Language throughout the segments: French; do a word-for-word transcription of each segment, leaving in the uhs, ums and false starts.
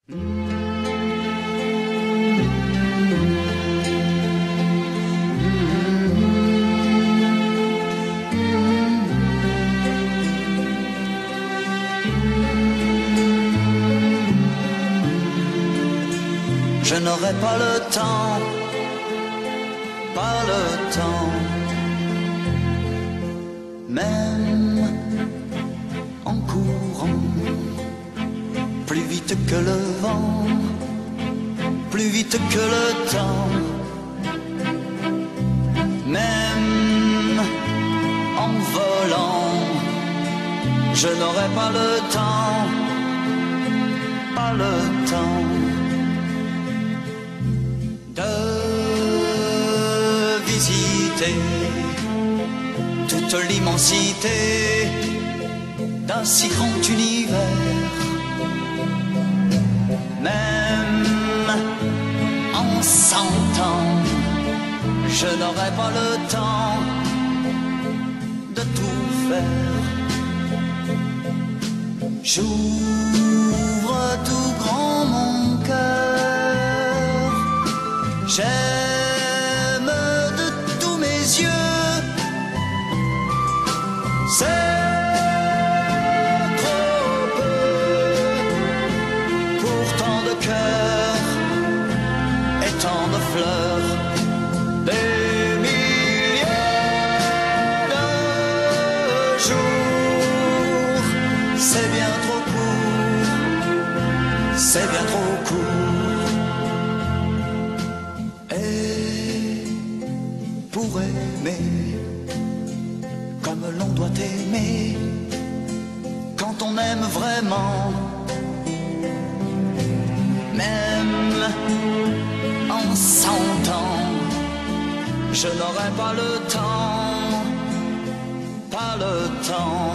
Je n'aurai pas le temps, pas le temps, même en courant, plus vite que le vent, plus vite que le temps, même en volant, je n'aurai pas le temps, pas le temps de visiter toute l'immensité d'un si grand univers. Même en cent ans, je n'aurai pas le temps de tout faire. J'ouvre tout grand mon cœur, j'aime de tous mes yeux. C'est trop peu pour tant de cœurs et tant de fleurs, des milliers de jours. C'est bien trop court, c'est bien trop court. Et pour aimer comme l'on doit aimer, quand on aime vraiment, même en cent ans, je n'aurai pas le temps, pas le temps.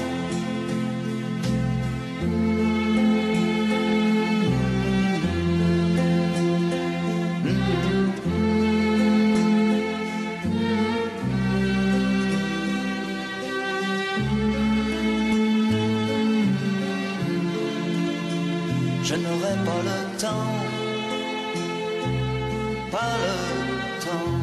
Je n'aurai pas le temps, pas le temps.